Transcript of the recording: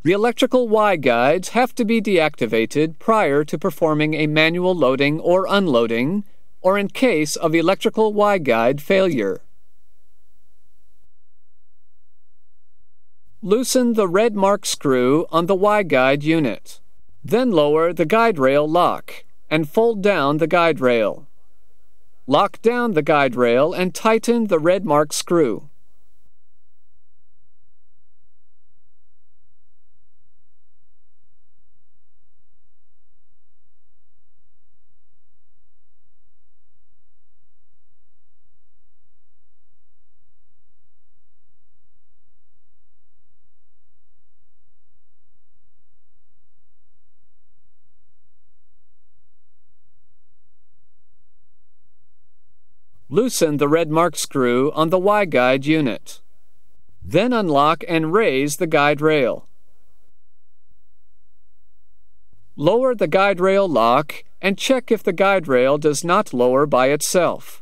The electrical Y guides have to be deactivated prior to performing a manual loading or unloading, or in case of electrical Y guide failure. Loosen the red mark screw on the Y guide unit. Then lower the guide rail lock and fold down the guide rail. Lock down the guide rail and tighten the red mark screw. Loosen the red mark screw on the Y guide unit. Then unlock and raise the guide rail. Lower the guide rail lock and check if the guide rail does not lower by itself.